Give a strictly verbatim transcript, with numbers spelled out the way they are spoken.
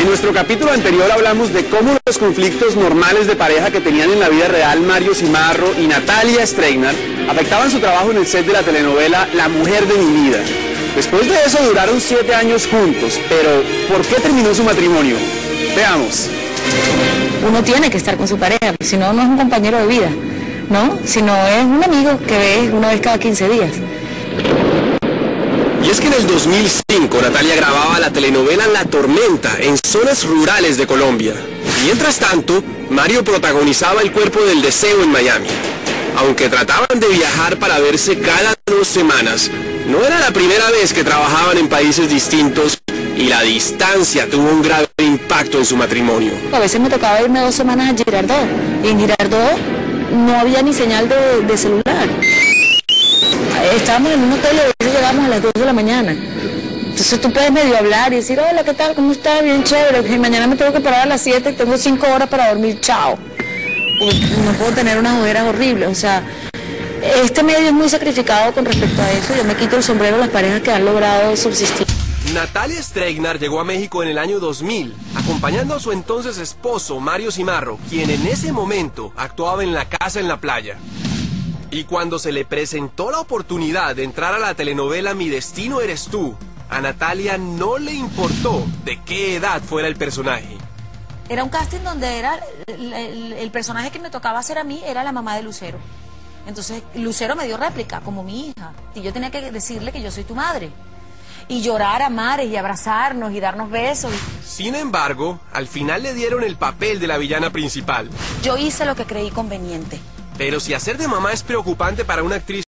nuestro capítulo anterior hablamos de cómo los conflictos normales de pareja que tenían en la vida real Mario Cimarro y Natalia Streignar afectaban su trabajo en el set de la telenovela La Mujer de mi Vida. Después de eso duraron siete años juntos, pero ¿por qué terminó su matrimonio? Veamos. Uno tiene que estar con su pareja, si no, no es un compañero de vida, ¿no? Sino es un amigo que ves una vez cada quince días. Y es que en el dos mil cinco Natalia grababa la telenovela La Tormenta en zonas rurales de Colombia. Mientras tanto, Mario protagonizaba El Cuerpo del Deseo en Miami. Aunque trataban de viajar para verse cada dos semanas, no era la primera vez que trabajaban en países distintos y la distancia tuvo un grave impacto en su matrimonio. A veces me tocaba irme dos semanas a Girardot, y en Girardot no había ni señal de, de celular. Estábamos en un hotel y a veces llegábamos a las dos de la mañana. Entonces tú puedes medio hablar y decir, hola, ¿qué tal? ¿Cómo estás? Bien chévere. Y mañana me tengo que parar a las siete, tengo cinco horas para dormir, chao. No puedo tener unas ojeras horribles. O sea, este medio es muy sacrificado con respecto a eso. Yo me quito el sombrero a las parejas que han logrado subsistir. Natalia Streignar llegó a México en el año dos mil, acompañando a su entonces esposo, Mario Cimarro, quien en ese momento actuaba en La Casa en la Playa. Y cuando se le presentó la oportunidad de entrar a la telenovela Mi Destino Eres Tú, a Natalia no le importó de qué edad fuera el personaje. Era un casting donde era el, el, el personaje que me tocaba hacer a mí era la mamá de Lucero. Entonces Lucero me dio réplica como mi hija y yo tenía que decirle que yo soy tu madre. Y llorar a mares y abrazarnos y darnos besos. Sin embargo, al final le dieron el papel de la villana principal. Yo hice lo que creí conveniente. Pero si hacer de mamá es preocupante para una actriz